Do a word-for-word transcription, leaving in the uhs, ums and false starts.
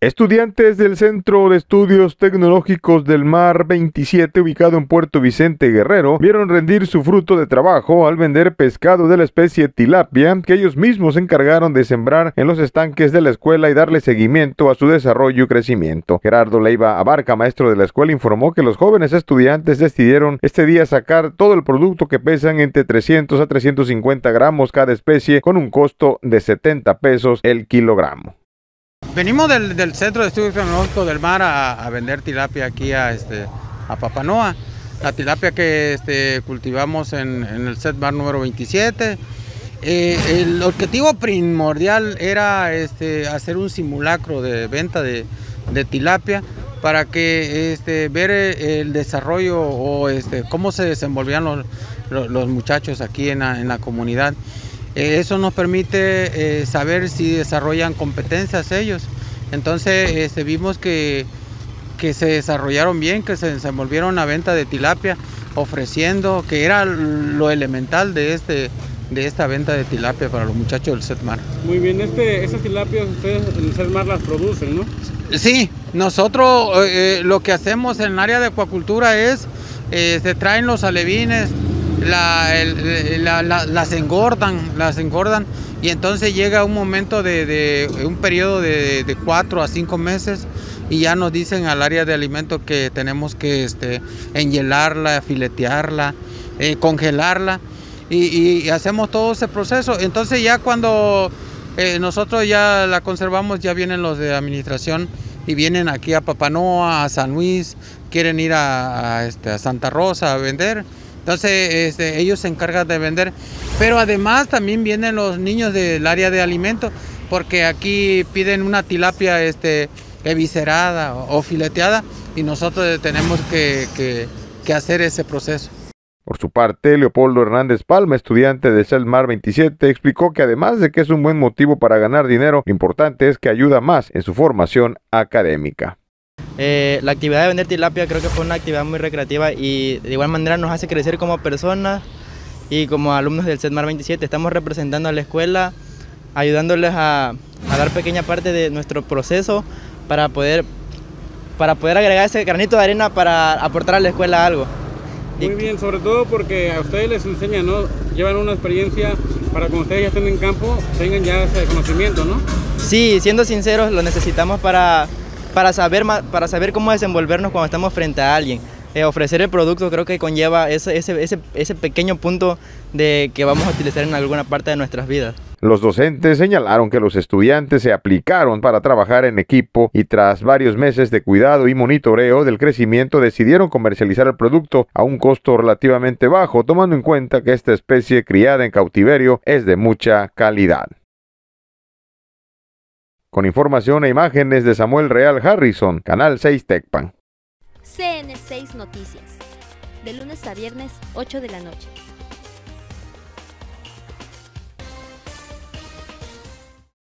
Estudiantes del Centro de Estudios Tecnológicos del Mar veintisiete, ubicado en Puerto Vicente Guerrero, vieron rendir su fruto de trabajo al vender pescado de la especie tilapia que ellos mismos se encargaron de sembrar en los estanques de la escuela y darle seguimiento a su desarrollo y crecimiento. Gerardo Leiva Abarca, maestro de la escuela, informó que los jóvenes estudiantes decidieron este día sacar todo el producto que pesan entre trescientos a trescientos cincuenta gramos cada especie con un costo de setenta pesos el kilogramo. Venimos del, del Centro de Estudios Tecnológicos del Mar a, a vender tilapia aquí a, este, a Papanoa. La tilapia que este, cultivamos en, en el Setmar número veintisiete. Eh, el objetivo primordial era este, hacer un simulacro de venta de, de tilapia para que este, ver el desarrollo o este, cómo se desenvolvían los, los, los muchachos aquí en la, en la comunidad. Eso nos permite eh, saber si desarrollan competencias ellos. Entonces este, vimos que, que se desarrollaron bien, que se desenvolvieron a venta de tilapia, ofreciendo, que era lo elemental de, este, de esta venta de tilapia para los muchachos del Setmar. Muy bien, este, esas tilapias ustedes en el Setmar las producen, ¿no? Sí, nosotros eh, lo que hacemos en el área de acuacultura es, eh, se traen los alevines, La, el, la, la, las engordan, las engordan y entonces llega un momento de, de un periodo de, de cuatro a cinco meses y ya nos dicen al área de alimentos que tenemos que este, enhielarla, filetearla, eh, congelarla y, y hacemos todo ese proceso. Entonces ya cuando eh, nosotros ya la conservamos, ya vienen los de administración y vienen aquí a Papanoa, a San Luis, quieren ir a, a, este, a Santa Rosa a vender. Entonces este, ellos se encargan de vender, pero además también vienen los niños del área de alimentos, porque aquí piden una tilapia este, eviscerada o fileteada y nosotros tenemos que, que, que hacer ese proceso. Por su parte, Leopoldo Hernández Palma, estudiante de Setmar veintisiete, explicó que además de que es un buen motivo para ganar dinero, lo importante es que ayuda más en su formación académica. Eh, la actividad de vender tilapia creo que fue una actividad muy recreativa y de igual manera nos hace crecer como personas y como alumnos del Setmar veintisiete. Estamos representando a la escuela, ayudándoles a, a dar pequeña parte de nuestro proceso para poder, para poder agregar ese granito de arena para aportar a la escuela algo. Muy bien, sobre todo porque a ustedes les enseñan, ¿no? Llevan una experiencia para cuando ustedes ya estén en campo, tengan ya ese conocimiento, ¿no? Sí, siendo sinceros, lo necesitamos para... Para saber, para saber cómo desenvolvernos cuando estamos frente a alguien. Eh, ofrecer el producto creo que conlleva ese, ese, ese, ese pequeño punto de que vamos a utilizar en alguna parte de nuestras vidas. Los docentes señalaron que los estudiantes se aplicaron para trabajar en equipo y tras varios meses de cuidado y monitoreo del crecimiento decidieron comercializar el producto a un costo relativamente bajo, tomando en cuenta que esta especie criada en cautiverio es de mucha calidad. Con información e imágenes de Samuel Real Harrison, Canal seis Tecpan. C N seis Noticias, de lunes a viernes, ocho de la noche.